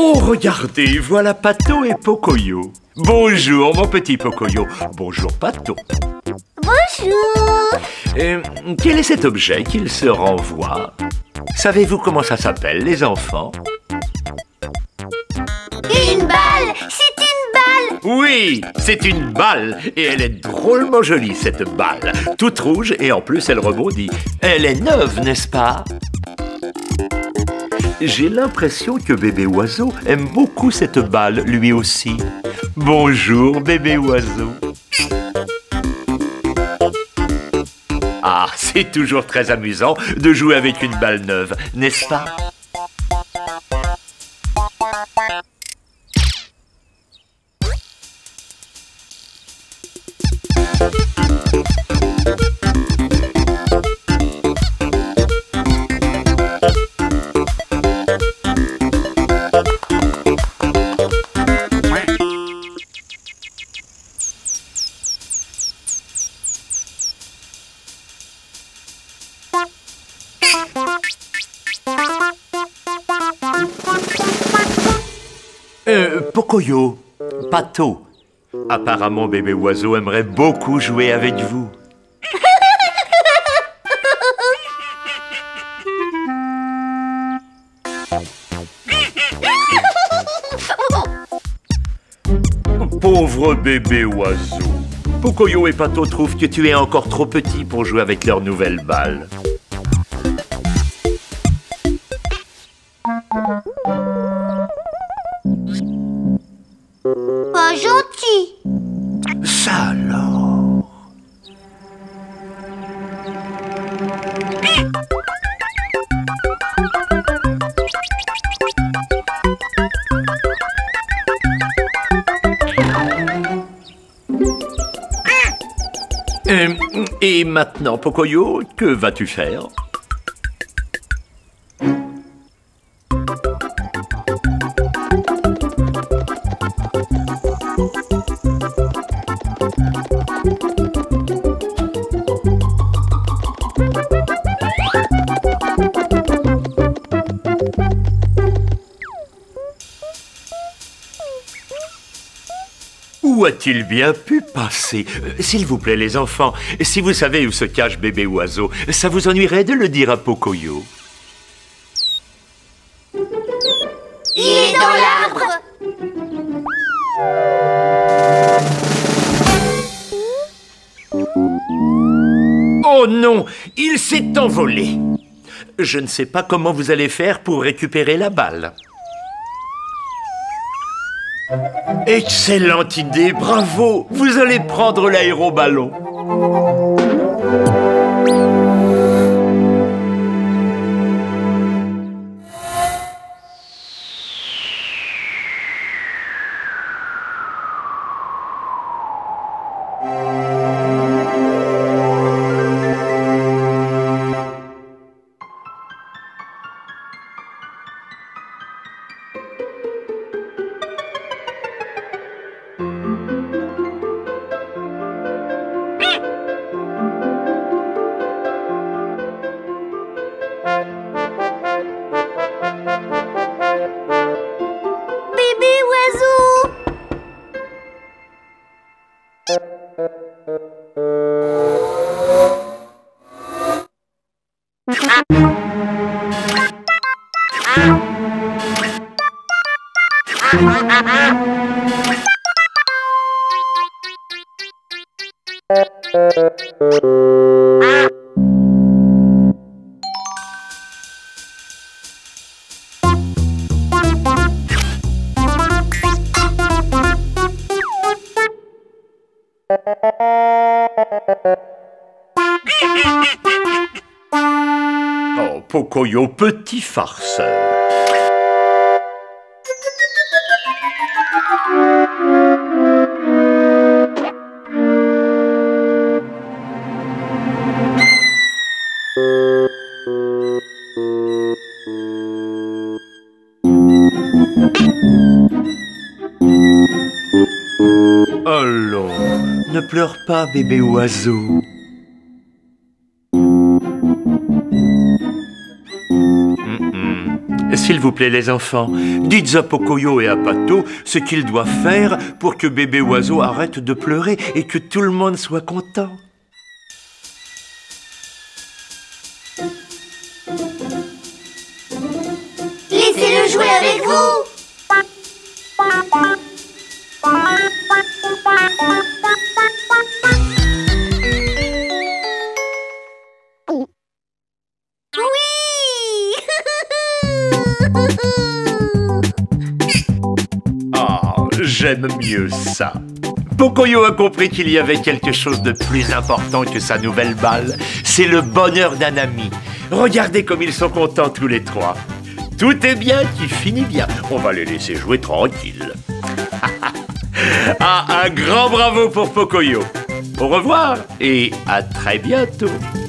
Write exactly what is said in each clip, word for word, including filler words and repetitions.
Oh, regardez, voilà Pato et Pocoyo. Bonjour, mon petit Pocoyo. Bonjour, Pato. Bonjour. Euh, quel est cet objet qu'il se renvoie? Savez-vous comment ça s'appelle, les enfants? Une balle. C'est une balle. Oui, c'est une balle. Et elle est drôlement jolie, cette balle. Toute rouge et en plus, elle rebondit. Elle est neuve, n'est-ce pas? J'ai l'impression que bébé oiseau aime beaucoup cette balle, lui aussi. Bonjour, bébé oiseau. Ah, c'est toujours très amusant de jouer avec une balle neuve, n'est-ce pas? Euh, Pocoyo, Pato. Apparemment, bébé oiseau aimerait beaucoup jouer avec vous. Pauvre bébé oiseau. Pocoyo et Pato trouvent que tu es encore trop petit pour jouer avec leur nouvelle balle. Pas gentil. Ça alors. Euh, et maintenant, Pocoyo, que vas-tu faire? Où a-t-il bien pu passer? euh, S'il vous plaît, les enfants, si vous savez où se cache bébé oiseau, ça vous ennuierait de le dire à Pocoyo? Il est dans l'arbre. Oh non, il s'est envolé. Je ne sais pas comment vous allez faire pour récupérer la balle. Excellente idée, bravo! Vous allez prendre l'aéroballon. Bébé oiseau. Oh, Pocoyo, petit farceur. Allons, ne pleure pas, bébé oiseau. Mm-mm. S'il vous plaît, les enfants, dites à Pocoyo et à Pato ce qu'ils doivent faire pour que bébé oiseau arrête de pleurer et que tout le monde soit content. Laissez-le jouer avec vous. Oh, j'aime mieux ça. Pocoyo a compris qu'il y avait quelque chose de plus important que sa nouvelle balle. C'est le bonheur d'un ami. Regardez comme ils sont contents tous les trois. Tout est bien qui finit bien. On va les laisser jouer tranquilles. Ah, un grand bravo pour Pocoyo. Au revoir et à très bientôt.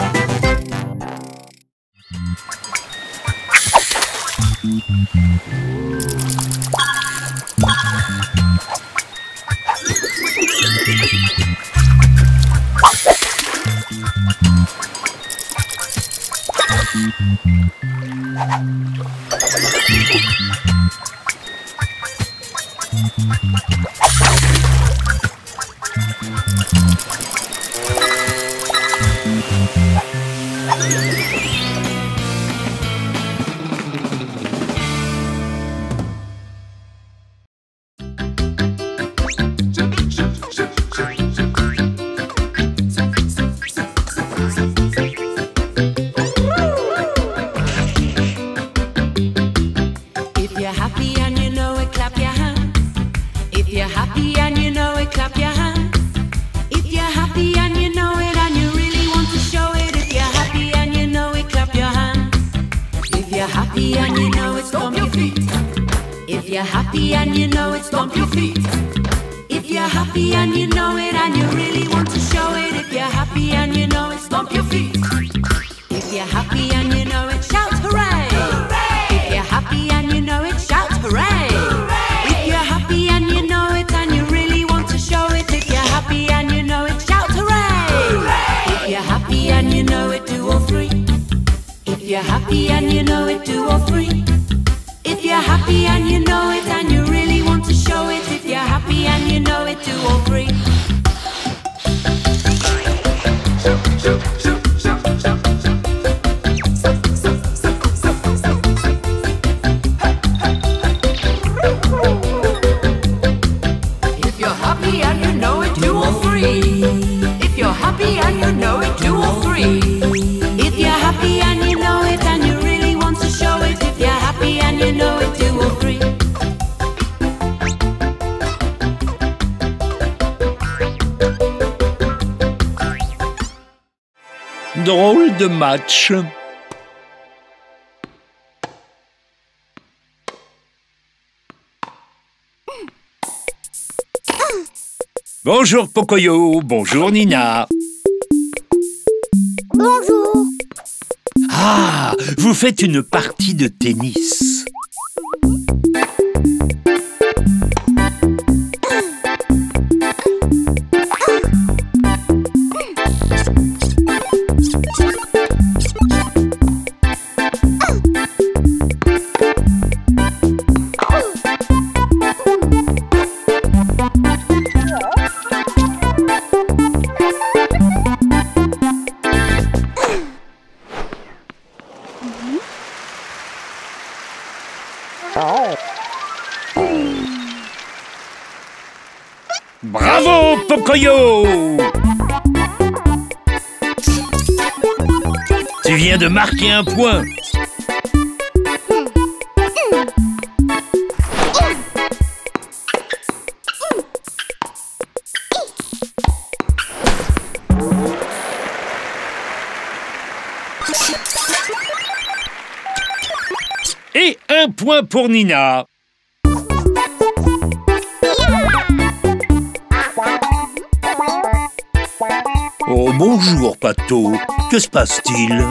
If you're happy and you know it, stomp your feet. If you're happy and you know it and you really want to show it. If you're happy and you know it, stomp your feet. If you're happy and you know it, shout hooray! Hooray! If you're happy and you know it, shout hooray! Hooray! If you're happy and you know it and you really want to show it. If you're happy and you know it, shout hooray! Hooray! If you're happy and you know it, do all three. If you're happy and you know it, do all three. If you're happy and you know it and you really want to show it. If you're happy and you know it, do all three. If you're happy and you know it, do all three. If you're happy and you know it, do all three. If you're happy and you know it and you really want to show it. If you're happy and you know it, do all three. Drôle de match. Bonjour Pocoyo, bonjour Nina. Bonjour. Ah, vous faites une partie de tennis. Bravo, Pocoyo! Tu viens de marquer un point. Et un point pour Nina. Oh, bonjour, Pato. Que se passe-t-il?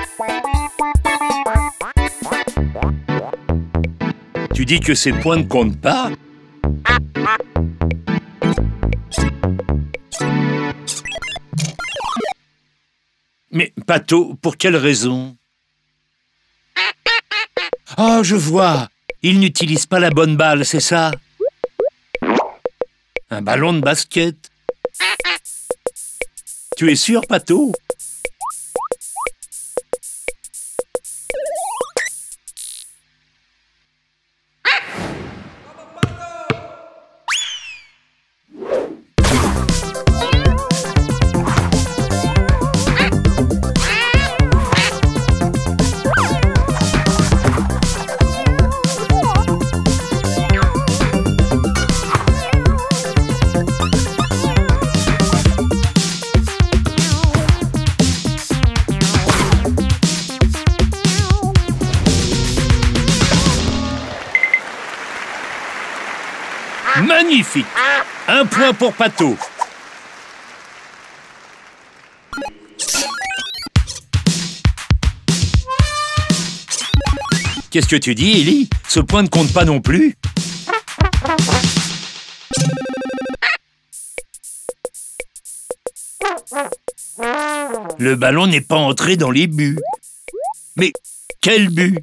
Tu dis que ces points ne comptent pas? Mais, Pato, pour quelle raison? Oh, je vois. Il n'utilise pas la bonne balle, c'est ça? Un ballon de basket. Tu es sûr, Pato? Magnifique! Un point pour Pato. Qu'est-ce que tu dis, Ellie? Ce point ne compte pas non plus? Le ballon n'est pas entré dans les buts. Mais quel but?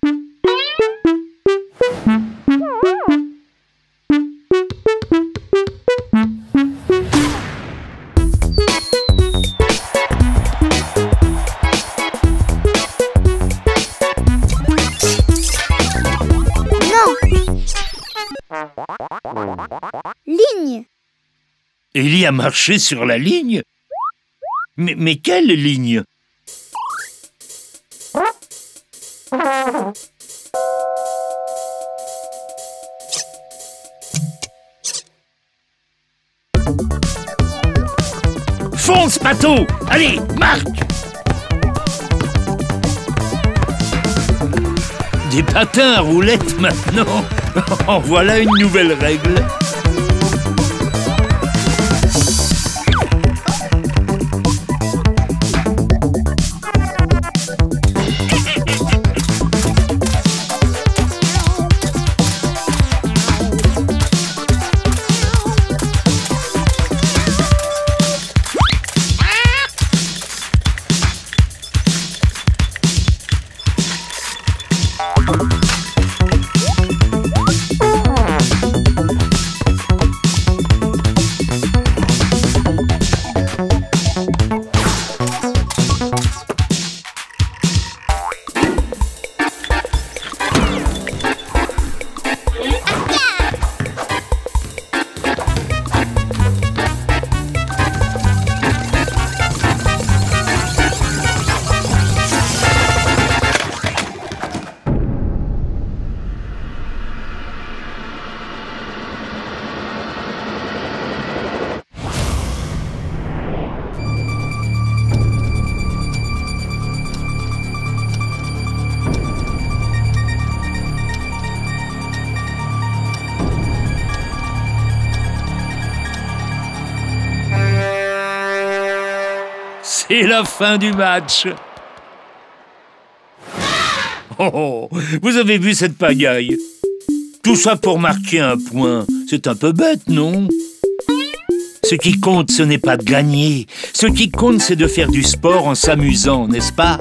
Ligne. Ellie a marché sur la ligne? Mais, mais quelle ligne? Fonce, Pato! Allez, marque! Des patins à roulettes maintenant. En voilà une nouvelle règle. C'est la fin du match. Oh, oh, vous avez vu cette pagaille? Tout ça pour marquer un point. C'est un peu bête, non? Ce qui compte, ce n'est pas de gagner. Ce qui compte, c'est de faire du sport en s'amusant, n'est-ce pas?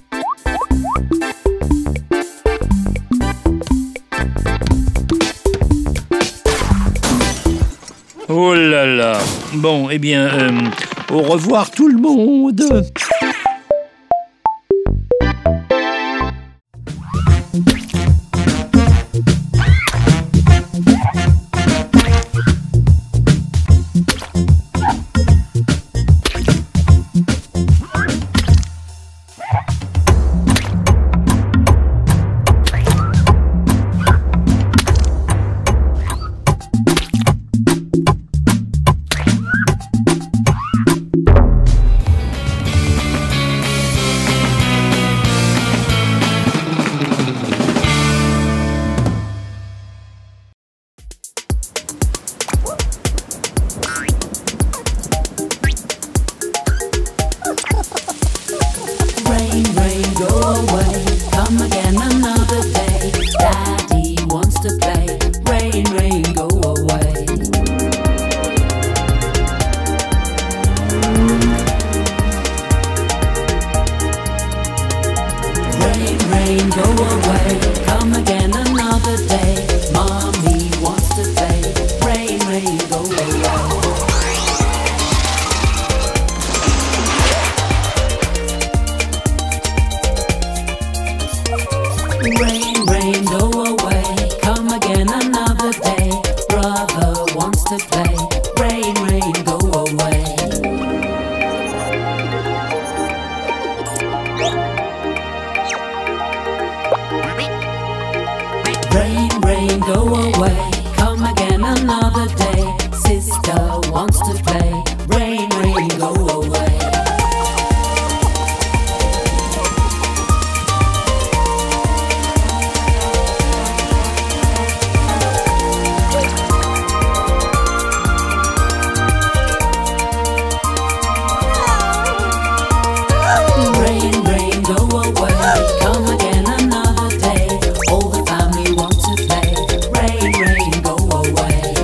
Oh là là. Bon, eh bien, euh, au revoir tout le monde. Rain, rain, go away. Come again another day. Brother wants to play. Rain, rain, go away. Rain, rain, go away. Come again another day. Sister wants to play. Rain, rain, go away. Rain, rain, go away. Come again another day. All the family want to play. Rain, rain, go away.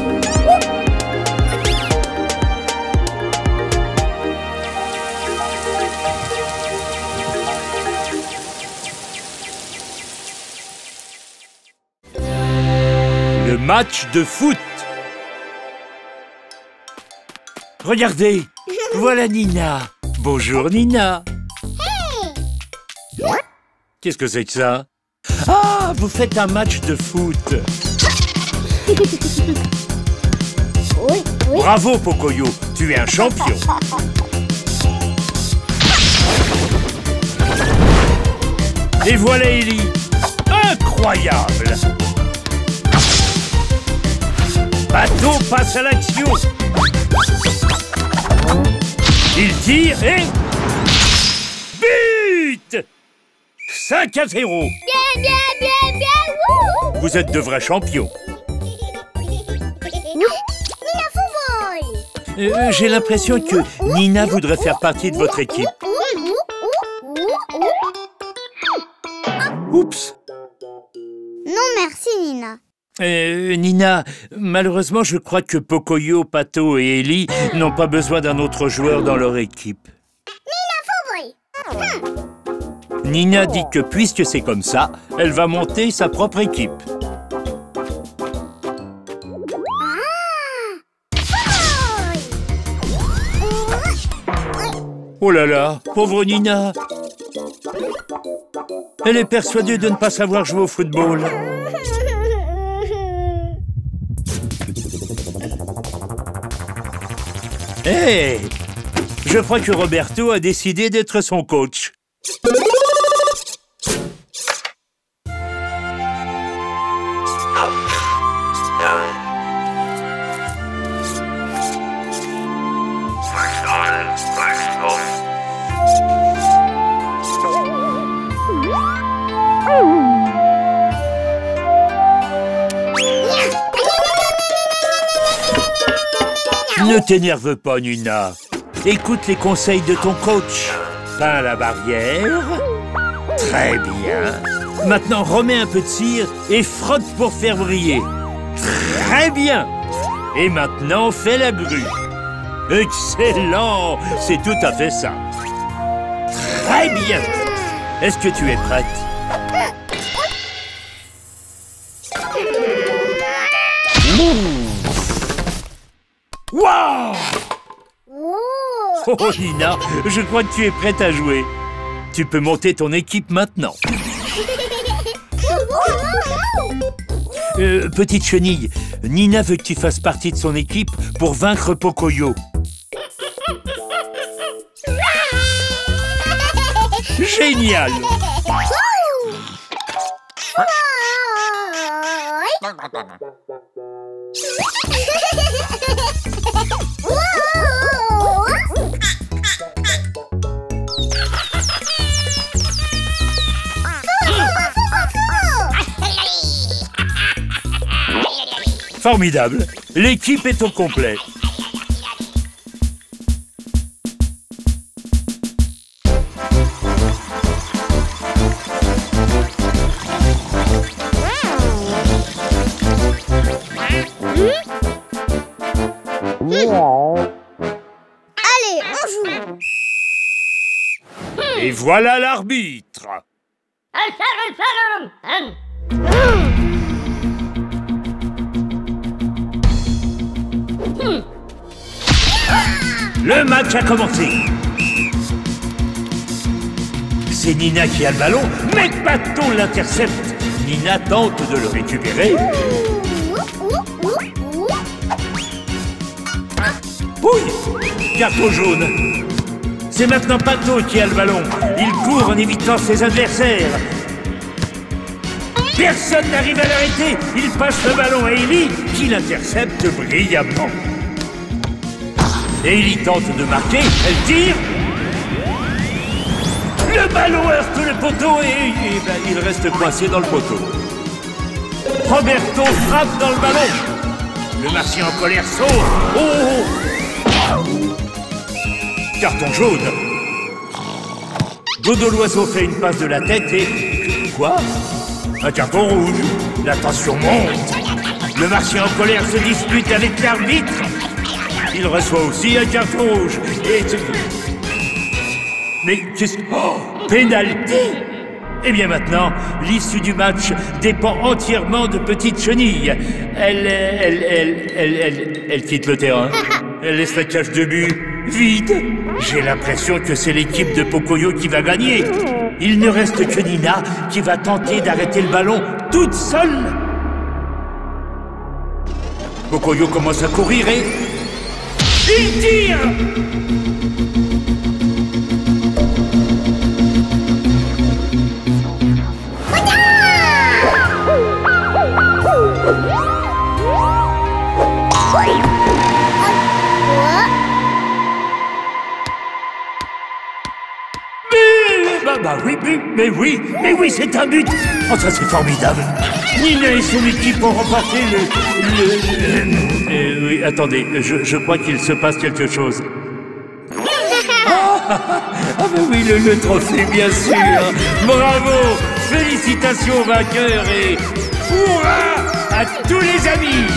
Le match de foot. Regardez, voilà Nina. Bonjour Nina. Qu'est-ce que c'est que ça? Ah, vous faites un match de foot. Oui, oui. Bravo Pocoyo, tu es un champion. Et voilà Ellie. Incroyable. Bateau passe à l'action. Il tire et... But! cinq à zéro. Bien, bien, bien, bien. Wouhou. Vous êtes de vrais champions. Nina Football. Euh, J'ai l'impression que Nina voudrait faire partie de votre équipe. Oups. Non, merci, Nina. Euh, Nina, malheureusement, je crois que Pocoyo, Pato et Ellie n'ont pas besoin d'un autre joueur dans leur équipe. Nina Football. Nina dit que puisque c'est comme ça, elle va monter sa propre équipe. Oh là là, pauvre Nina. Elle est persuadée de ne pas savoir jouer au football. Hé, hey, je crois que Roberto a décidé d'être son coach. Ne t'énerve pas, Nina. Écoute les conseils de ton coach. Peins la barrière. Très bien. Maintenant, remets un peu de cire et frotte pour faire briller. Très bien. Et maintenant, fais la grue. Excellent. C'est tout à fait ça. Très bien. Est-ce que tu es prête? Waouh! Oh Nina, je crois que tu es prête à jouer. Tu peux monter ton équipe maintenant. Euh, petite chenille, Nina veut que tu fasses partie de son équipe pour vaincre Pocoyo. Génial! Formidable! L'équipe est au complet. Allez, on joue. Et voilà l'arbitre. Le match a commencé. C'est Nina qui a le ballon, mais Pato l'intercepte. Nina tente de le récupérer. Oui, carton jaune. C'est maintenant Pato qui a le ballon. Il court en évitant ses adversaires. Personne n'arrive à l'arrêter. Il passe le ballon à Ellie, qui l'intercepte brillamment. Ellie tente de marquer, elle tire. Le ballon heurte le poteau et, et ben, il reste coincé dans le poteau. Roberto frappe dans le ballon. Le martien en colère saute. Oh! Carton jaune. Dodo l'oiseau fait une passe de la tête et... Quoi? Un carton rouge. La tension monte. Le martien en colère se dispute avec l'arbitre. Il reçoit aussi un carton rouge. Et... Mais qu'est-ce... Oh! Pénalty! Eh bien maintenant, l'issue du match dépend entièrement de Petite Chenille. Elle... Elle... Elle... Elle... Elle... Elle quitte le terrain. Elle laisse la cage de but vide. J'ai l'impression que c'est l'équipe de Pocoyo qui va gagner. Il ne reste que Nina qui va tenter d'arrêter le ballon toute seule. Pocoyo commence à courir et... Il tire! Bah, bah oui, mais, mais oui, mais oui, c'est un but. Oh, ça c'est formidable. Nina et son équipe ont remporté le... le... le euh, oui, attendez, je, je crois qu'il se passe quelque chose. Ah, ah, ah ben oui, le, le trophée, bien sûr. Bravo, félicitations aux vainqueurs et... Hurrah à tous les amis.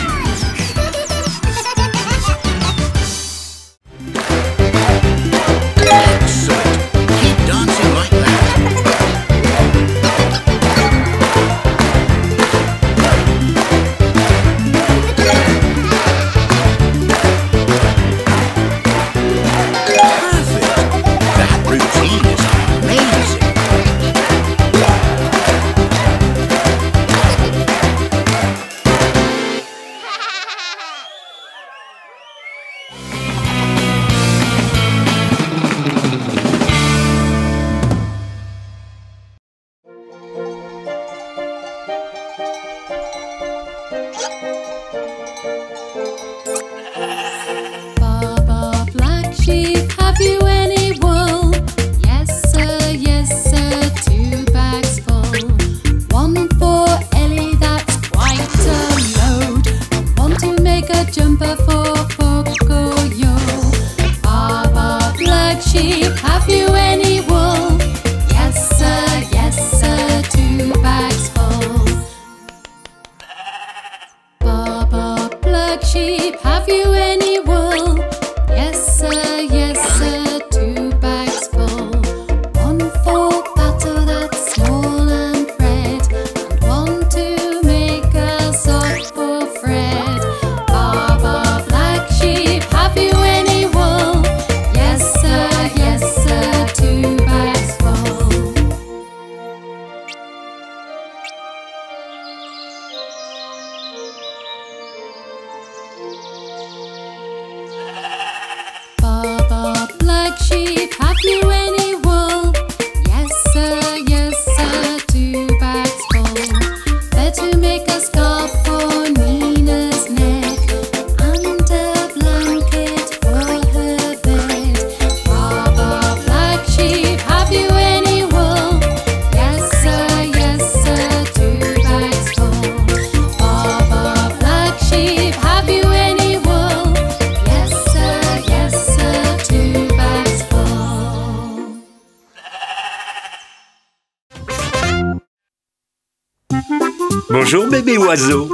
Bonjour bébé oiseau.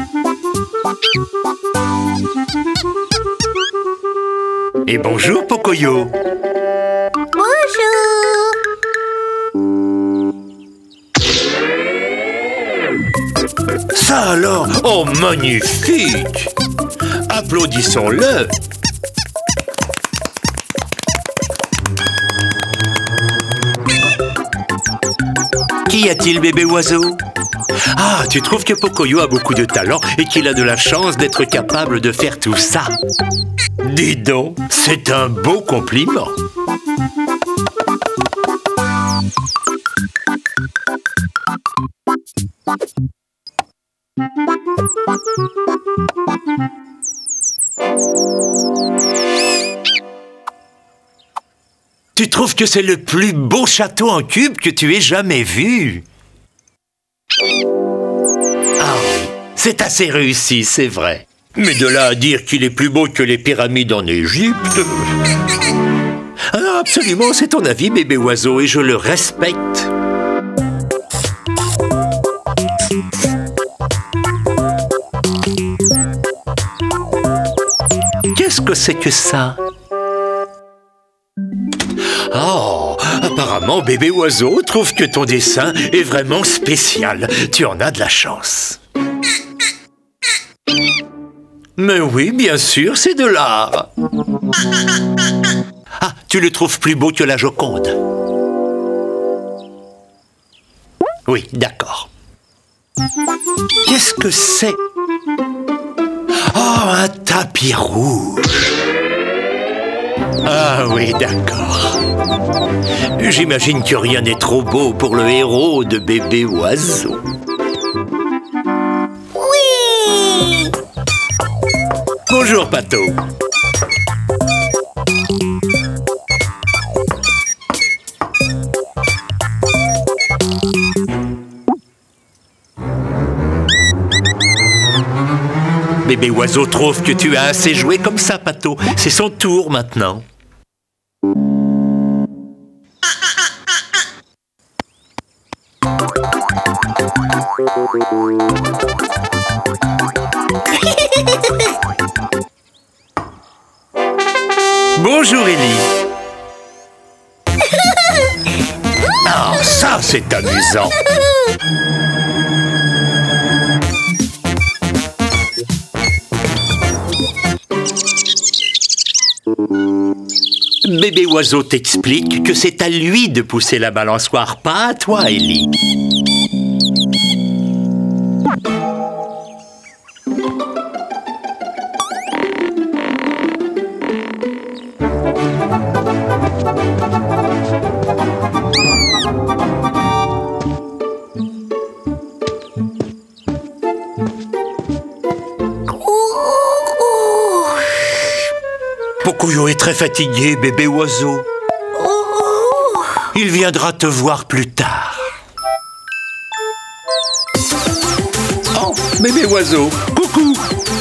Et bonjour Pocoyo. Bonjour. Ça alors, oh magnifique. Applaudissons-le. Qu'y a-t-il, bébé oiseau? Ah, tu trouves que Pocoyo a beaucoup de talent et qu'il a de la chance d'être capable de faire tout ça? Dis donc, c'est un beau compliment. Tu trouves que c'est le plus beau château en cube que tu aies jamais vu? Ah oui, c'est assez réussi, c'est vrai. Mais de là à dire qu'il est plus beau que les pyramides en Égypte... Ah, absolument, c'est ton avis, bébé oiseau, et je le respecte. Qu'est-ce que c'est que ça? Oh, apparemment, bébé oiseau trouve que ton dessin est vraiment spécial. Tu en as de la chance. Mais oui, bien sûr, c'est de l'art. Ah, tu le trouves plus beau que la Joconde? Oui, d'accord. Qu'est-ce que c'est? Oh, un tapis rouge. Ah oui, d'accord. J'imagine que rien n'est trop beau pour le héros de bébé oiseau. Oui! Bonjour, Pato. Bébé oiseau trouve que tu as assez joué comme ça, Pato. C'est son tour maintenant. Bonjour, Ellie. Oh, ça, c'est amusant. Bébé oiseau t'explique que c'est à lui de pousser la balançoire, pas à toi, Ellie. Pocoyo est très fatigué, bébé oiseau. Il viendra te voir plus tard. Oh, bébé oiseau, coucou.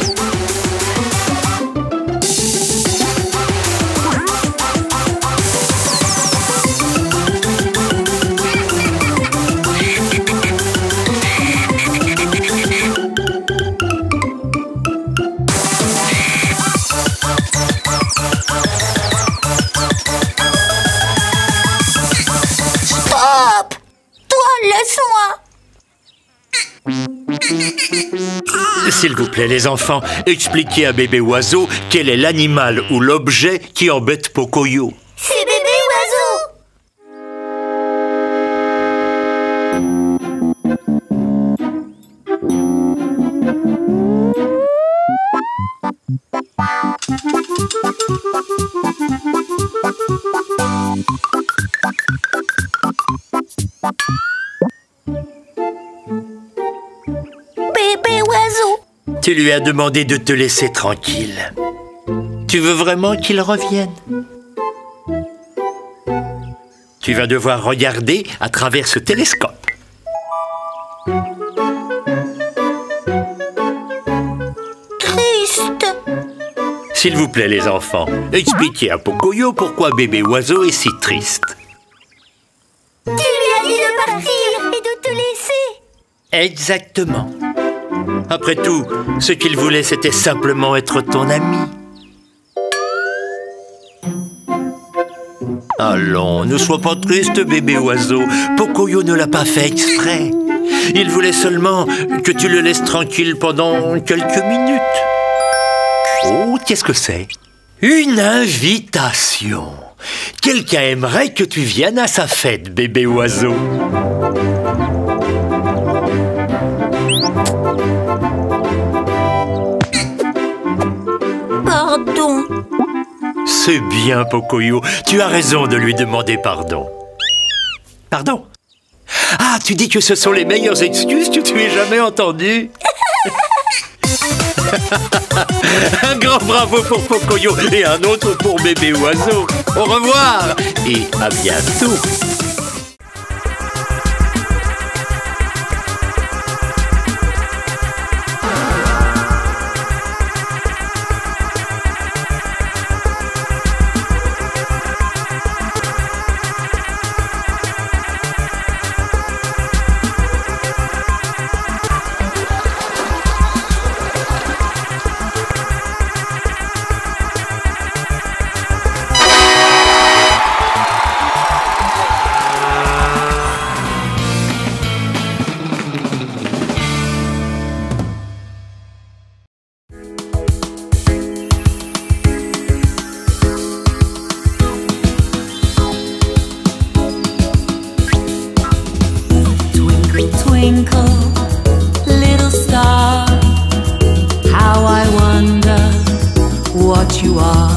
S'il vous plaît, les enfants, expliquez à bébé oiseau quel est l'animal ou l'objet qui embête Pocoyo. C'est bébé oiseau! Bébé oiseau! Tu lui as demandé de te laisser tranquille. Tu veux vraiment qu'il revienne? Tu vas devoir regarder à travers ce télescope. Triste! S'il vous plaît, les enfants, expliquez à Pocoyo pourquoi bébé oiseau est si triste. Tu lui as dit de partir et de te laisser! Exactement. Après tout, ce qu'il voulait, c'était simplement être ton ami. Allons, ne sois pas triste, bébé oiseau. Pocoyo ne l'a pas fait exprès. Il voulait seulement que tu le laisses tranquille pendant quelques minutes. Oh, qu'est-ce que c'est? Une invitation. Quelqu'un aimerait que tu viennes à sa fête, bébé oiseau. Pardon. C'est bien, Pocoyo. Tu as raison de lui demander pardon. Pardon? Ah, tu dis que ce sont les meilleures excuses que tu aies jamais entendues? Un grand bravo pour Pocoyo et un autre pour bébé oiseau. Au revoir et à bientôt. Twinkle, little star, how I wonder what you are.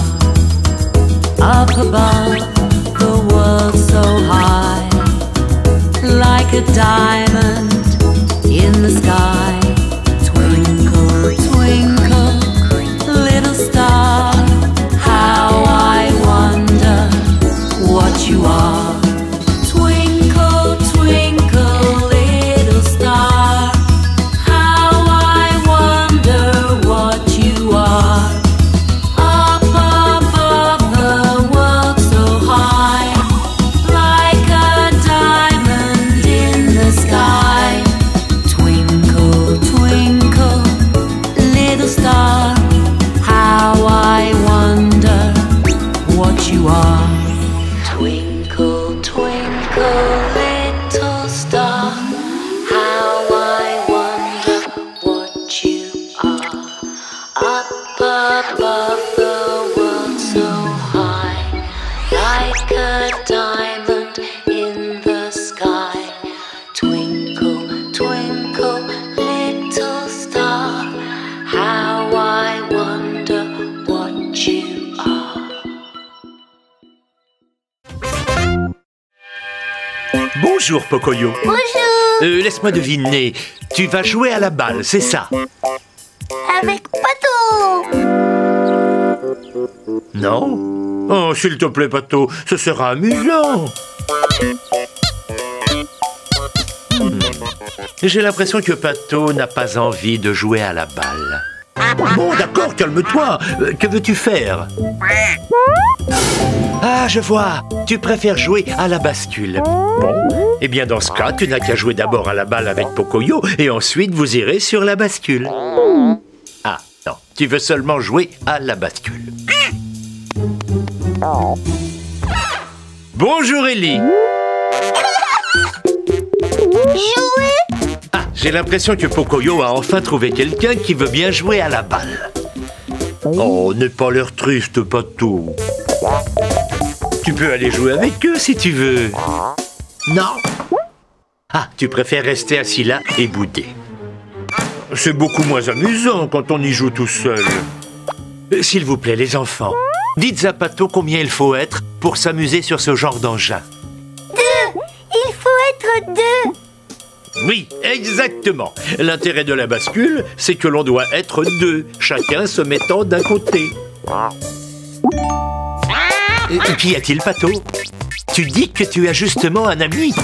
Up above, the world so high, like a diamond in the sky. Twinkle, twinkle, little star, how I wonder what you are. Twinkle, twinkle, little star, how I wonder what you are. Up above the world so high, like a diamond in the sky. Twinkle, twinkle, little star, how I wonder what you are. Twinkle, twinkle, little star, how I wonder what you are. Up above the world so high, like a diamond in the sky. Twinkle, twinkle, little star, how I wonder what you are. Bonjour, Pocoyo. Bonjour. Euh, laisse-moi deviner. Tu vas jouer à la balle, c'est ça? Avec Pato. Non? Oh, s'il te plaît, Pato, ce sera amusant. Hmm. J'ai l'impression que Pato n'a pas envie de jouer à la balle. Bon, d'accord, calme-toi. Euh, que veux-tu faire? Ah, je vois. Tu préfères jouer à la bascule. Bon, eh bien dans ce cas, tu n'as qu'à jouer d'abord à la balle avec Pocoyo et ensuite vous irez sur la bascule. Ah, non, tu veux seulement jouer à la bascule. Bonjour, Ellie. Jouer. Ah, j'ai l'impression que Pocoyo a enfin trouvé quelqu'un qui veut bien jouer à la balle. Oh, n'aie pas l'air triste, Pato. Tu peux aller jouer avec eux si tu veux. Non? Ah, tu préfères rester assis là et bouder. C'est beaucoup moins amusant quand on y joue tout seul. Euh, S'il vous plaît, les enfants, dites à Pato combien il faut être pour s'amuser sur ce genre d'engin. Deux. Il faut être deux. Oui, exactement. L'intérêt de la bascule, c'est que l'on doit être deux, chacun se mettant d'un côté. Et qu'y a-t-il, Pato? Tu dis que tu as justement un ami.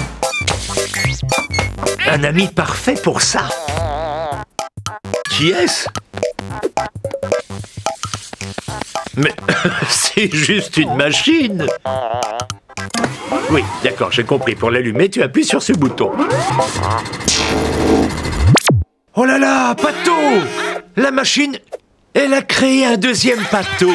Un ami parfait pour ça. Qui est-ce? Mais c'est juste une machine. Oui, d'accord, j'ai compris. Pour l'allumer, tu appuies sur ce bouton. Oh là là, Pato! La machine, elle a créé un deuxième Pato.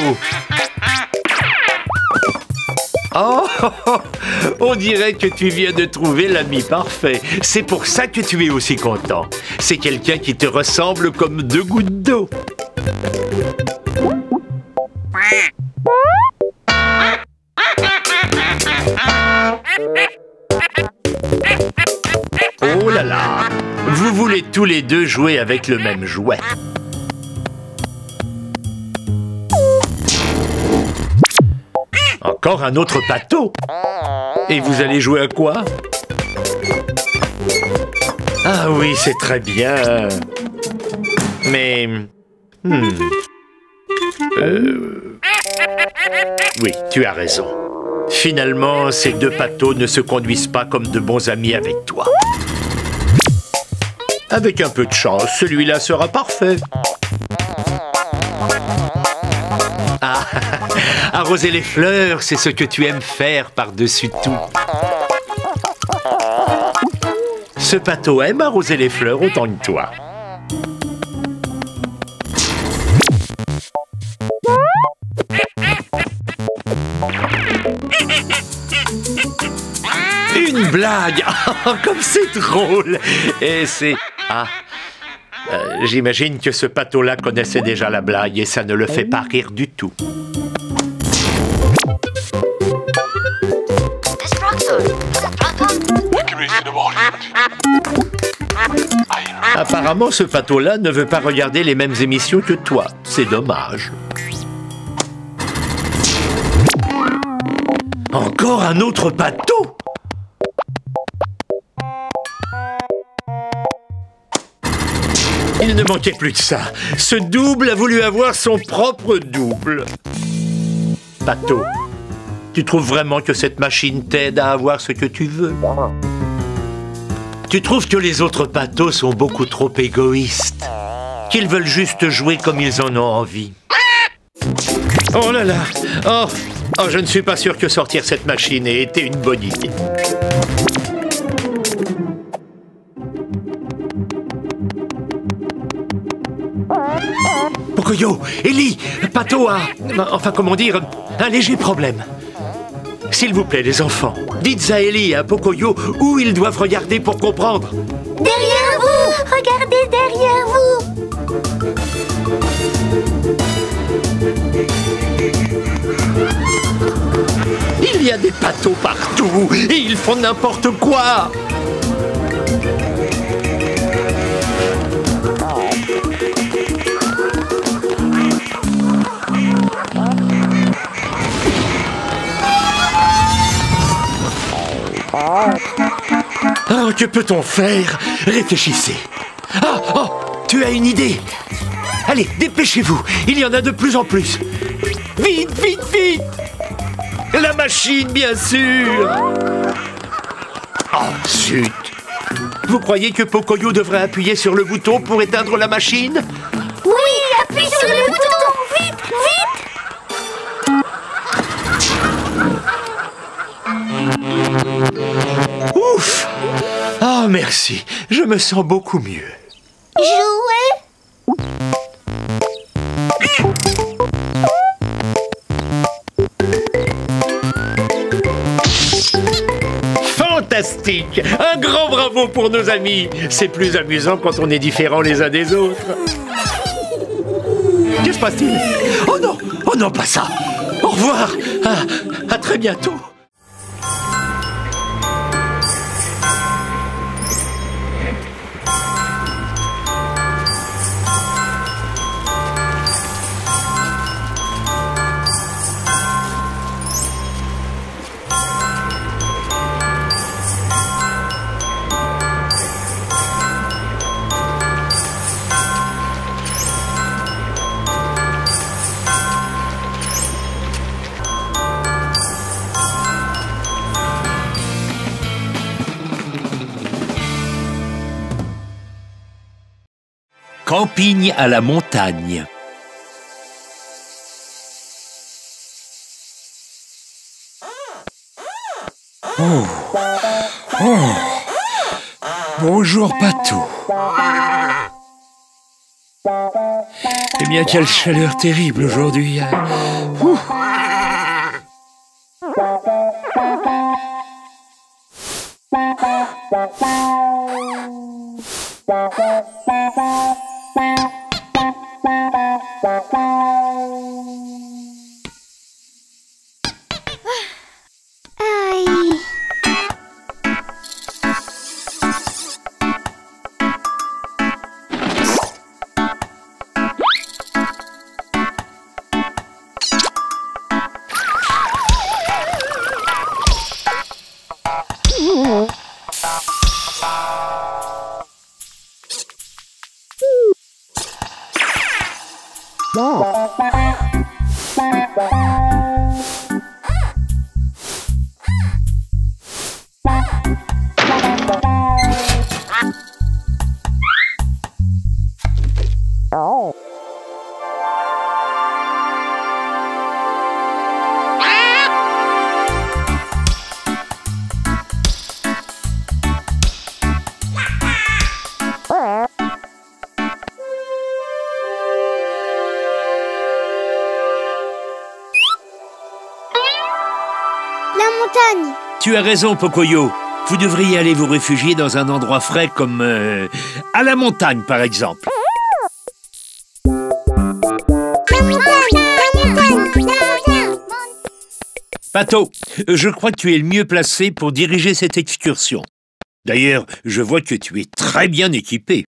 Oh, oh, oh, on dirait que tu viens de trouver l'ami parfait. C'est pour ça que tu es aussi content. C'est quelqu'un qui te ressemble comme deux gouttes d'eau. Oh là là! Vous voulez tous les deux jouer avec le même jouet. Encore un autre bateau. Et vous allez jouer à quoi? Ah oui, c'est très bien. Mais... Hmm. Euh... Oui, tu as raison. Finalement, ces deux bateaux ne se conduisent pas comme de bons amis avec toi. Avec un peu de chance, celui-là sera parfait. Ah, arroser les fleurs, c'est ce que tu aimes faire par-dessus tout. Ce bateau aime arroser les fleurs autant que toi. Une blague. Comme c'est drôle. Et c'est... Ah, euh, j'imagine que ce bateau-là connaissait déjà la blague et ça ne le fait pas rire du tout. Apparemment, ce bateau-là ne veut pas regarder les mêmes émissions que toi. C'est dommage. Encore un autre bateau? Il ne manquait plus que ça. Ce double a voulu avoir son propre double. Bateau, tu trouves vraiment que cette machine t'aide à avoir ce que tu veux? Tu trouves que les autres bateaux sont beaucoup trop égoïstes, qu'ils veulent juste jouer comme ils en ont envie. Oh là là! Oh, oh, je ne suis pas sûr que sortir cette machine ait été une bonne idée. Pocoyo, Ellie, Pato a... Enfin, comment dire, un léger problème. S'il vous plaît, les enfants, dites à Ellie et à Pocoyo où ils doivent regarder pour comprendre. Derrière vous! Regardez derrière vous! Il y a des bateaux partout et ils font n'importe quoi. Oh, que peut-on faire? Réfléchissez. Ah, oh, tu as une idée? Allez, dépêchez-vous. Il y en a de plus en plus. Vite, vite, vite! La machine, bien sûr! Oh, zut! Vous croyez que Pocoyo devrait appuyer sur le bouton pour éteindre la machine? Oui, appuie sur le bouton! Vite, vite! Ouf! Ah, merci. Je me sens beaucoup mieux. Jouer? Fantastique! Un grand bravo pour nos amis. C'est plus amusant quand on est différents les uns des autres. Que se passe-t-il? Oh non! Oh non, pas ça! Au revoir! À, à très bientôt! Camping à la montagne. Oh. Oh. Bonjour Patou. Eh bien, quelle chaleur terrible aujourd'hui. Ouh. Aïe. Tu as raison, Pocoyo. Vous devriez aller vous réfugier dans un endroit frais comme... Euh, à la montagne, par exemple. La montagne, la montagne, la montagne. Pato, je crois que tu es le mieux placé pour diriger cette excursion. D'ailleurs, je vois que tu es très bien équipé.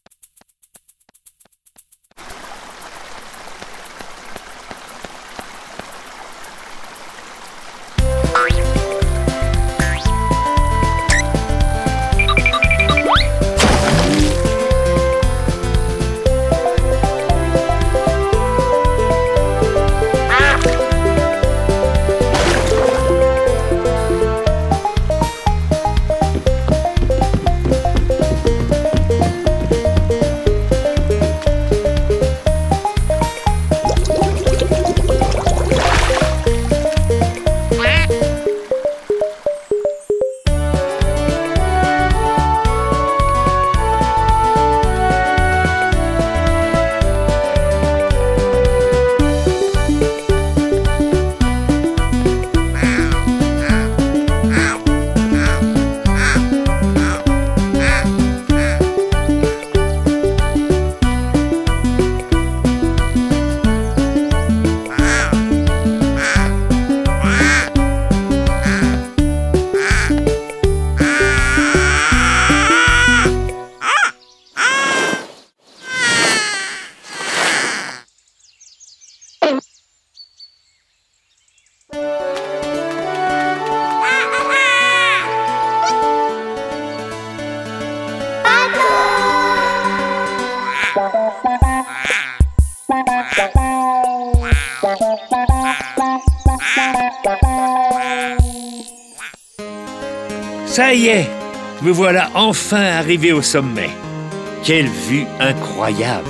Ça y est, me voilà enfin arrivé au sommet. Quelle vue incroyable!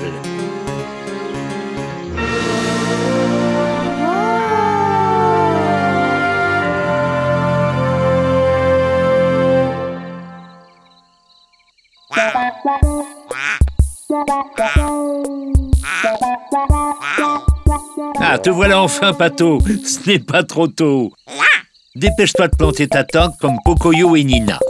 Ah, te voilà enfin, Pato. Ce n'est pas trop tôt. Dépêche-toi de planter ta tente comme Pocoyo et Nina.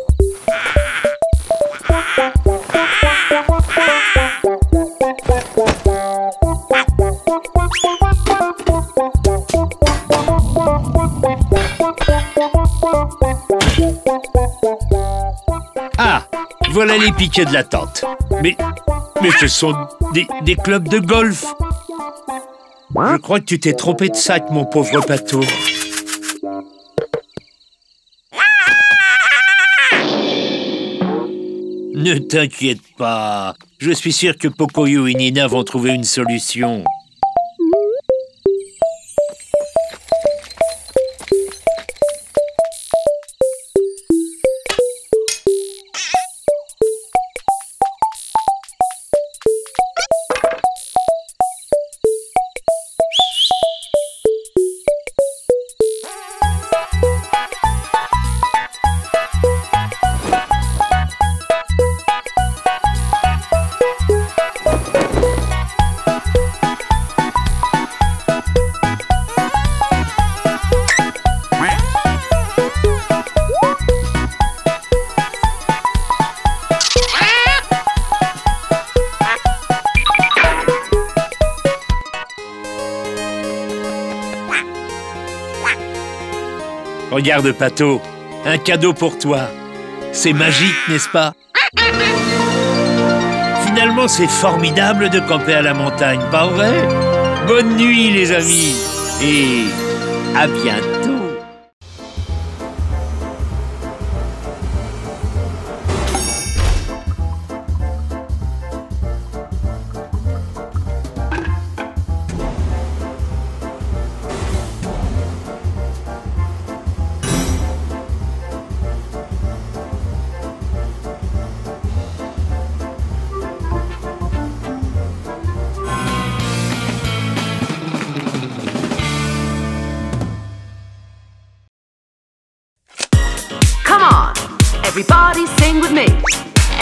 Ah, voilà les piquets de la tente. Mais, mais ce sont des, des clubs de golf. Je crois que tu t'es trompé de sac, mon pauvre Pato. Ne t'inquiète pas. Je suis sûr que Pocoyo et Nina vont trouver une solution. Regarde, Pato, un cadeau pour toi. C'est magique, n'est-ce pas? Finalement, c'est formidable de camper à la montagne, pas vrai? Bonne nuit, les amis, et à bientôt.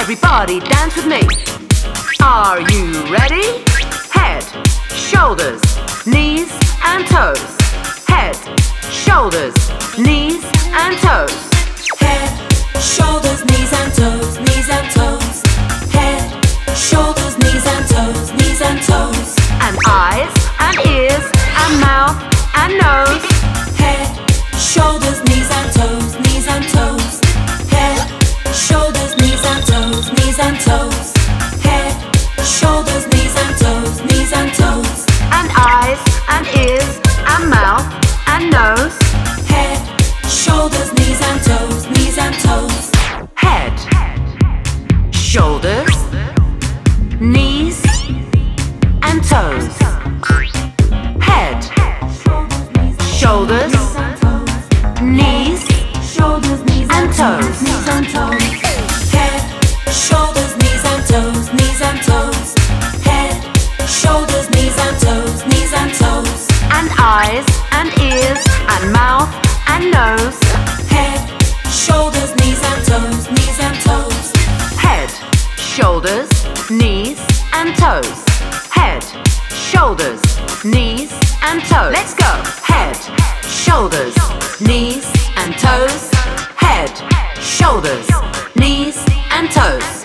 Everybody dance with me. Are you ready? Head, shoulders, knees and toes. Head, shoulders, knees and toes. Head, shoulders, knees and toes, knees and toes. Head, shoulders, knees and toes, knees and toes. And eyes and ears and mouth and nose. Head, shoulders, knees and toes, knees and toes. Head, shoulders, knees and toes, knees and toes. Head, shoulders, knees and toes, knees and toes. And eyes and ears and mouth and nose. Head, shoulders, knees and toes, knees and toes. Head, shoulders, knees and toes. Head, shoulders, knees Shoulders, knees and toes. knees and toes. Head, shoulders, knees and toes, knees and toes. Head, shoulders, knees and toes, knees and toes. And eyes and ears and mouth and nose. Head, shoulders, knees and toes, knees and toes. Head, shoulders, knees and toes. Head, shoulders, knees and toes. Let's go. Head, shoulders, knees and toes. Head, shoulders, knees and toes.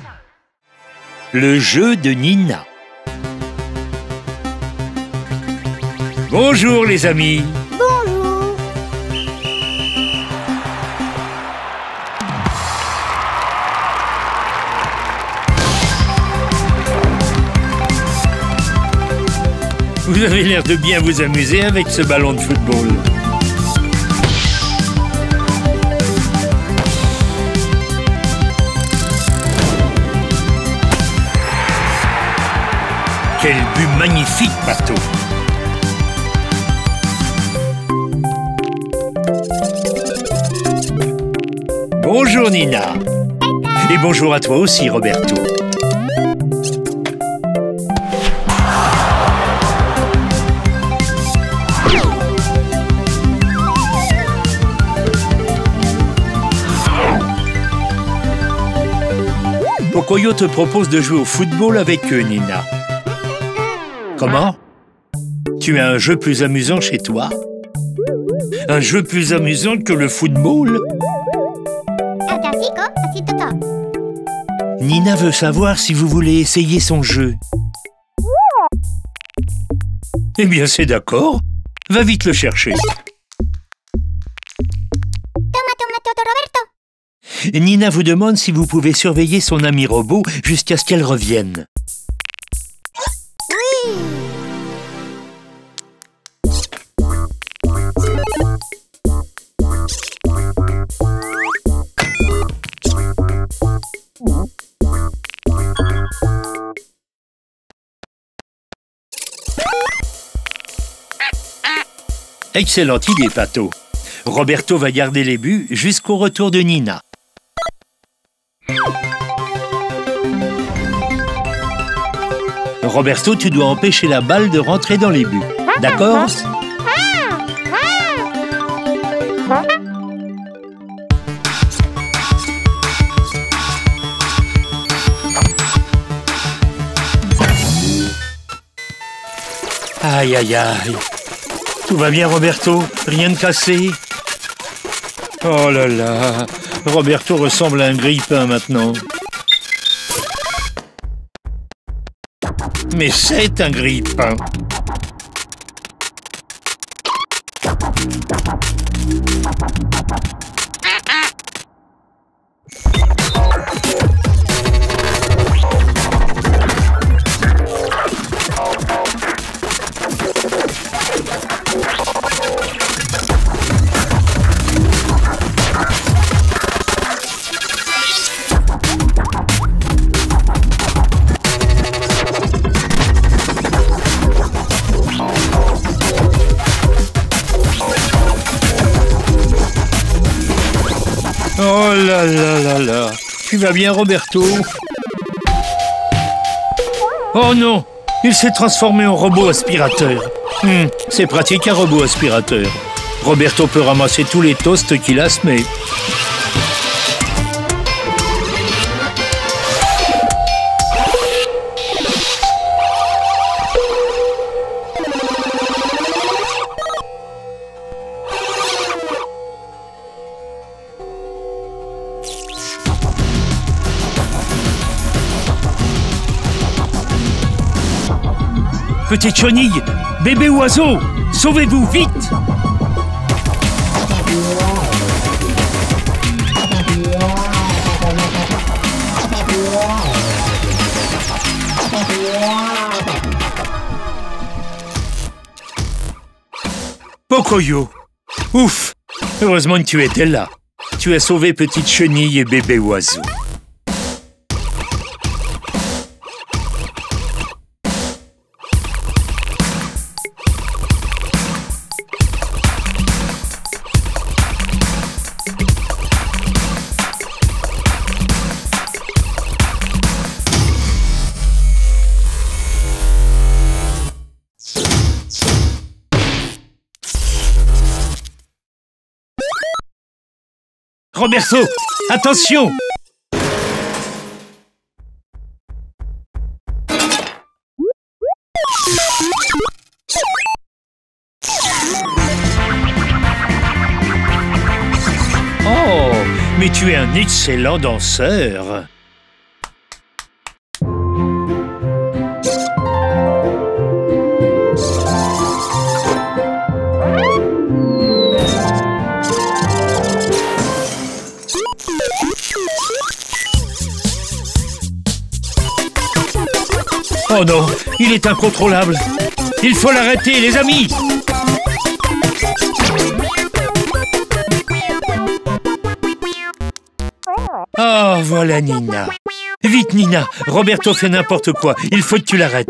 Le jeu de Nina. Bonjour les amis. Bonjour. Vous avez l'air de bien vous amuser avec ce ballon de football. Quel but magnifique, Pato! Bonjour Nina. Et bonjour à toi aussi, Roberto. Pocoyo te propose de jouer au football avec eux, Nina. Comment? Tu as un jeu plus amusant chez toi? Un jeu plus amusant que le football? Nina veut savoir si vous voulez essayer son jeu. Eh bien, c'est d'accord. Va vite le chercher. Nina vous demande si vous pouvez surveiller son ami robot jusqu'à ce qu'elle revienne. Oui. Excellente idée, Pato. Roberto va garder les buts jusqu'au retour de Nina. Roberto, tu dois empêcher la balle de rentrer dans les buts. D'accord? Aïe, aïe, aïe. Tout va bien, Roberto? Rien de cassé? Oh là là, Roberto ressemble à un grille-pain maintenant. Mais c'est un grille-pain. Oh là là là là. Tu vas bien, Roberto? Oh non, il s'est transformé en robot aspirateur. Hmm, c'est pratique un robot aspirateur. Roberto peut ramasser tous les toasts qu'il a semés. Petite chenille, bébé oiseau, sauvez-vous vite! Pocoyo, ouf! Heureusement que tu étais là. Tu as sauvé petite chenille et bébé oiseau. Roberto, attention! Oh, mais tu es un excellent danseur. Oh non, il est incontrôlable. Il faut l'arrêter, les amis. Oh, voilà Nina. Vite Nina, Roberto fait n'importe quoi. Il faut que tu l'arrêtes.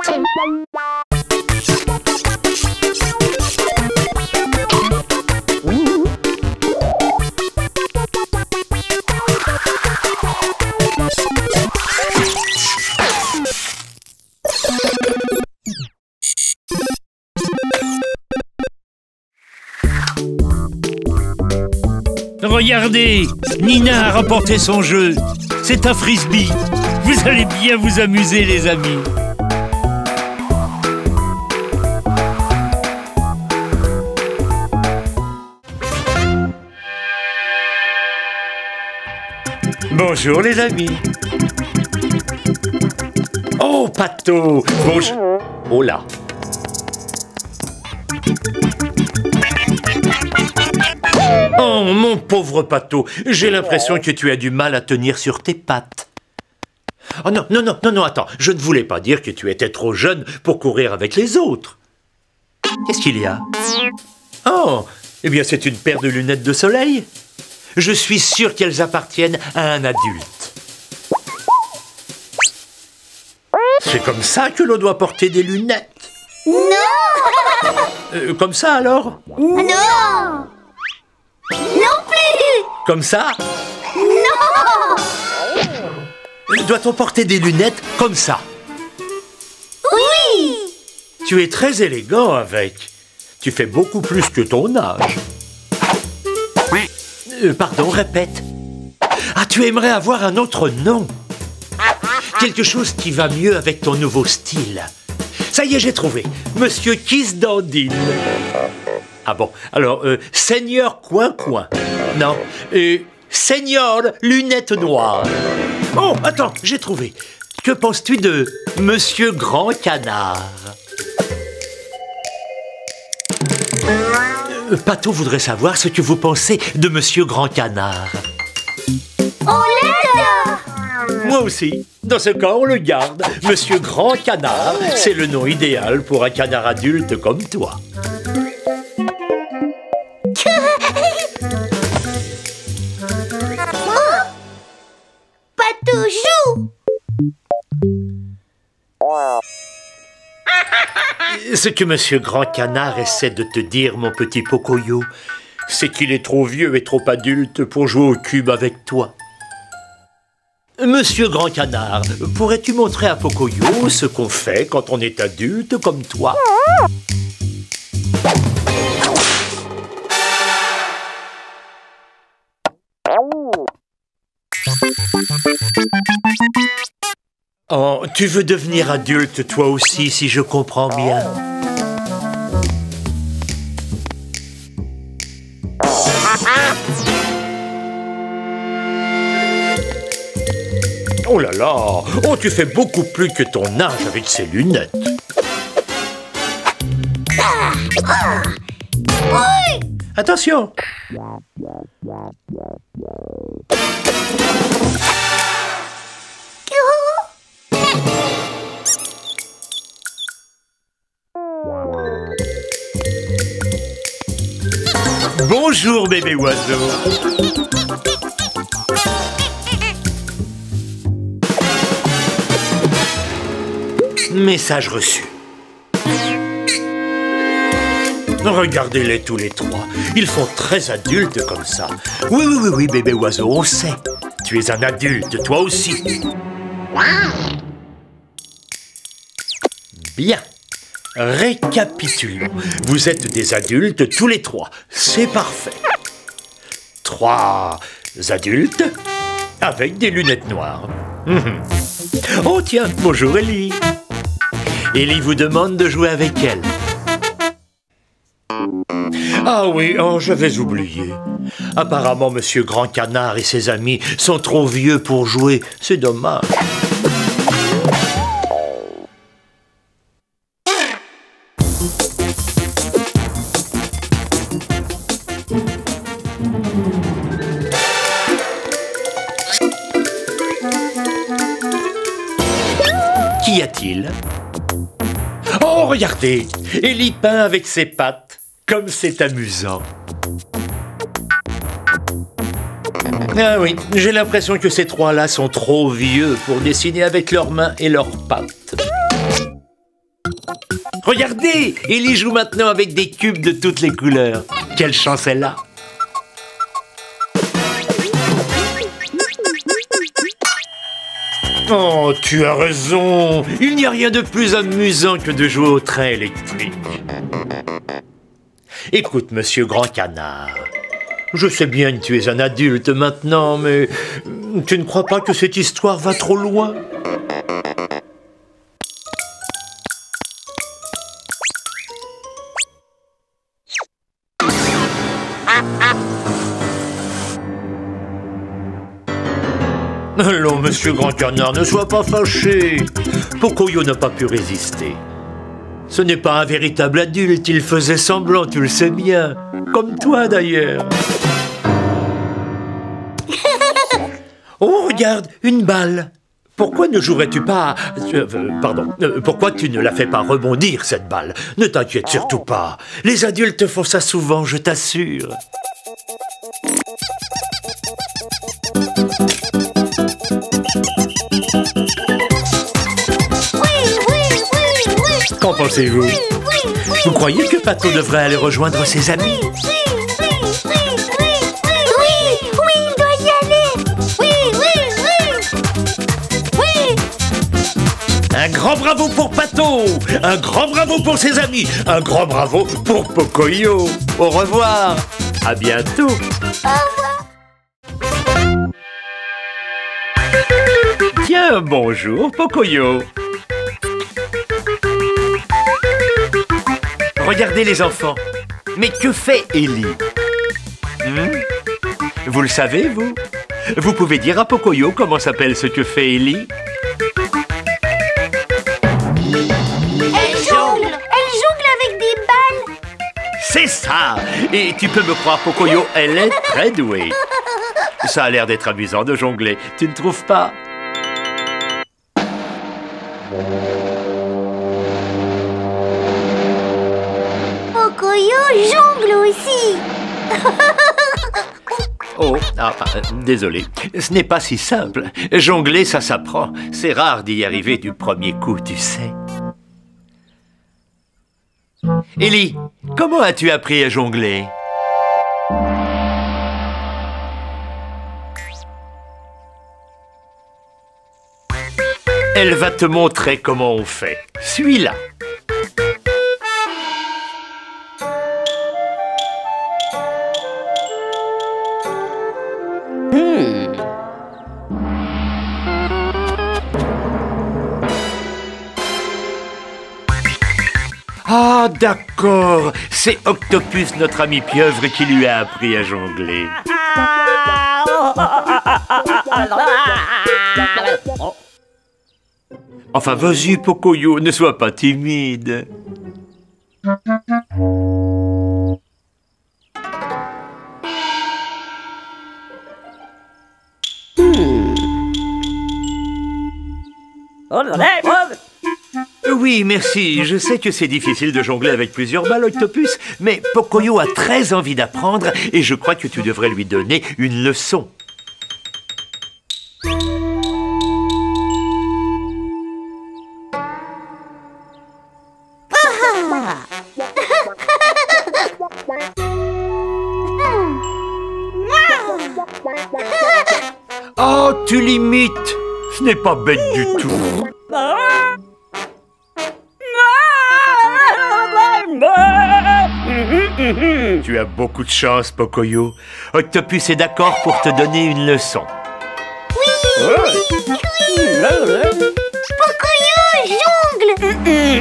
Regardez, Nina a remporté son jeu. C'est un frisbee. Vous allez bien vous amuser, les amis. Bonjour, les amis. Oh, Pato. Bonjour. Oh là. Oh, mon pauvre Pato, j'ai l'impression que tu as du mal à tenir sur tes pattes. Oh non, non, non, non, non, attends, je ne voulais pas dire que tu étais trop jeune pour courir avec les autres. Qu'est-ce qu'il y a? Oh, eh bien c'est une paire de lunettes de soleil. Je suis sûr qu'elles appartiennent à un adulte. C'est comme ça que l'on doit porter des lunettes. Non. Euh, comme ça alors? Non. Non plus. Comme ça? Non. Doit-on porter des lunettes comme ça? Oui. Tu es très élégant avec. Tu fais beaucoup plus que ton âge. Euh, pardon, répète. Ah, tu aimerais avoir un autre nom. Quelque chose qui va mieux avec ton nouveau style. Ça y est, j'ai trouvé. Monsieur Kiss Dandine. Ah bon, alors, euh, Seigneur Coin-Coin. Non, euh, Seigneur Lunettes Noires. Oh, attends, j'ai trouvé. Que penses-tu de Monsieur Grand Canard? euh, Pato voudrait savoir ce que vous pensez de Monsieur Grand Canard. On l'aide. Moi aussi. Dans ce cas, on le garde. Monsieur Grand Canard, c'est le nom idéal pour un canard adulte comme toi. Pato joue. Ce que Monsieur Grand Canard essaie de te dire, mon petit Pocoyo, c'est qu'il est trop vieux et trop adulte pour jouer au cube avec toi. Monsieur Grand Canard, pourrais-tu montrer à Pocoyo ce qu'on fait quand on est adulte comme toi? Oh, tu veux devenir adulte toi aussi, si je comprends bien. Oh là là! Oh, tu fais beaucoup plus que ton âge avec ces lunettes. Oui. Attention! Bonjour, bébé oiseau. Message reçu. Regardez-les tous les trois. Ils font très adultes comme ça. Oui, oui, oui, oui, bébé oiseau, on sait. Tu es un adulte, toi aussi. Bien. Récapitulons. Vous êtes des adultes tous les trois. C'est parfait. Trois adultes avec des lunettes noires. Mmh. Oh tiens, bonjour Ellie. Ellie vous demande de jouer avec elle. Ah oui, oh, j'avais oublié. Apparemment, Monsieur Grand Canard et ses amis sont trop vieux pour jouer. C'est dommage. Qu'y a-t-il? Oh, regardez! Ellie peint avec ses pattes. Comme c'est amusant. Ah oui, j'ai l'impression que ces trois-là sont trop vieux pour dessiner avec leurs mains et leurs pattes. Regardez, Ellie joue maintenant avec des cubes de toutes les couleurs. Quelle chance elle a! Oh, tu as raison. Il n'y a rien de plus amusant que de jouer au train électrique. Écoute, Monsieur Grand Canard, je sais bien que tu es un adulte maintenant, mais tu ne crois pas que cette histoire va trop loin? Allons, Monsieur Grand Canard, ne sois pas fâché. Pocoyo n'a pas pu résister. Ce n'est pas un véritable adulte, il faisait semblant, tu le sais bien. Comme toi, d'ailleurs. Oh, regarde, une balle. Pourquoi ne jouerais-tu pas... Euh, pardon, euh, pourquoi tu ne la fais pas rebondir, cette balle? Ne t'inquiète surtout pas. Les adultes font ça souvent, je t'assure. Qu'en pensez-vous? Oui, oui, oui. Vous croyez que Pato devrait aller rejoindre ses amis? Oui, oui, oui, oui, oui, oui, oui, il doit y aller. Oui, oui, oui, oui. Un grand bravo pour Pato! Un grand bravo pour ses amis! Un grand bravo pour Pocoyo! Au revoir! À bientôt! Au revoir. Tiens, bonjour, Pocoyo. Regardez les enfants. Mais que fait Ellie? hmm Vous le savez, vous? Vous pouvez dire à Pocoyo comment s'appelle ce que fait Ellie? Elle jongle. Elle jongle avec des balles. C'est ça! Et tu peux me croire, Pocoyo, elle est très douée. Ça a l'air d'être amusant de jongler, tu ne trouves pas? Pocoyo jongle aussi. Oh, ah, ah, désolé. Ce n'est pas si simple. Jongler, ça s'apprend. C'est rare d'y arriver du premier coup, tu sais. Ellie, comment as-tu appris à jongler? Elle va te montrer comment on fait. Suis-la. Ah, d'accord. C'est Octopus, notre ami pieuvre, qui lui a appris à jongler. Enfin, vas-y, Pocoyo, ne sois pas timide. Oui, merci. Je sais que c'est difficile de jongler avec plusieurs balles, Octopus, mais Pocoyo a très envie d'apprendre et je crois que tu devrais lui donner une leçon. Oh, tu l'imites. Ce n'est pas bête du tout. Tu as beaucoup de chance, Pocoyo. Octopus est d'accord pour te donner une leçon. Oui, oui, oui. Pocoyo jongle.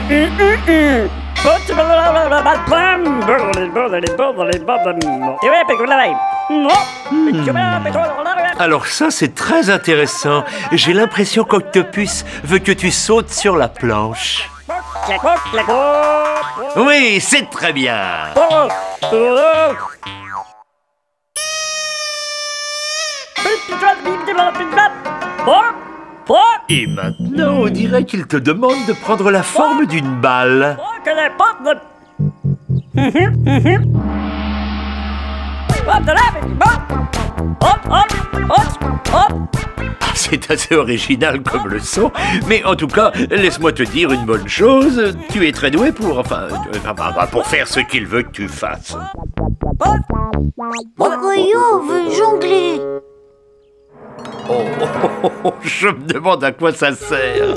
Alors ça, c'est très intéressant. J'ai l'impression qu'Octopus veut que tu sautes sur la planche. Oui, c'est très bien. Et maintenant, on dirait qu'il te demande de prendre la forme d'une balle. C'est assez original comme leçon, mais en tout cas, laisse-moi te dire une bonne chose. Tu es très doué pour, enfin, pour faire ce qu'il veut que tu fasses. Pocoyo veut jongler. Oh, oh, oh, oh, je me demande à quoi ça sert.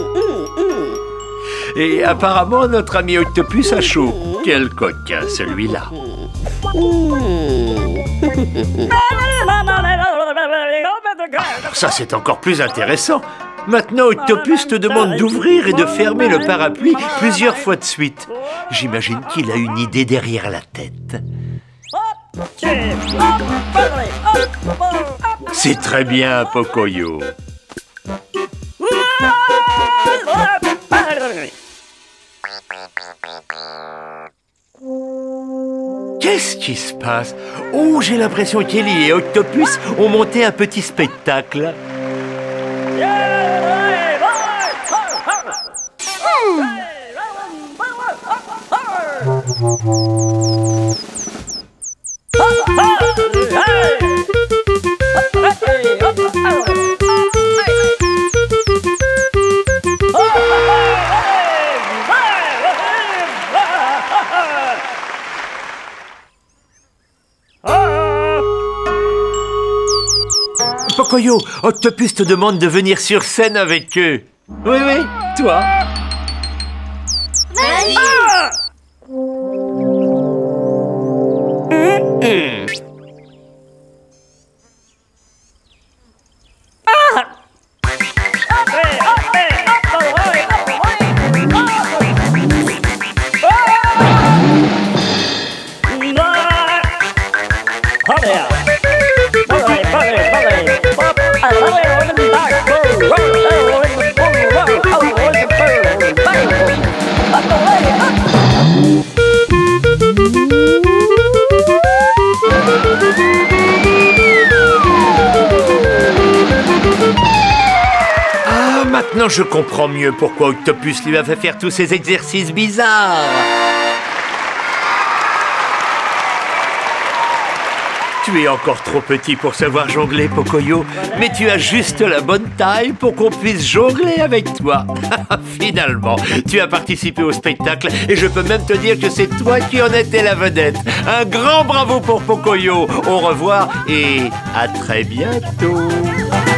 Et apparemment, notre ami Octopus a chaud. Quel coquin, celui-là. Alors ça, c'est encore plus intéressant. Maintenant, Octopus te demande d'ouvrir et de fermer le parapluie plusieurs fois de suite. J'imagine qu'il a une idée derrière la tête. C'est très bien, Pocoyo. Qu'est-ce qui se passe? Oh, j'ai l'impression qu'Ellie et Octopus ont monté un petit spectacle. Pocoyo, Octopus te demande de venir sur scène avec eux. Oui, oui, toi. Vas-y. Mmh. Ah, maintenant je comprends mieux pourquoi Octopus lui a fait faire tous ces exercices bizarres. Tu es encore trop petit pour savoir jongler, Pocoyo, mais tu as juste la bonne taille pour qu'on puisse jongler avec toi. Finalement, tu as participé au spectacle et je peux même te dire que c'est toi qui en étais la vedette. Un grand bravo pour Pocoyo. Au revoir et à très bientôt.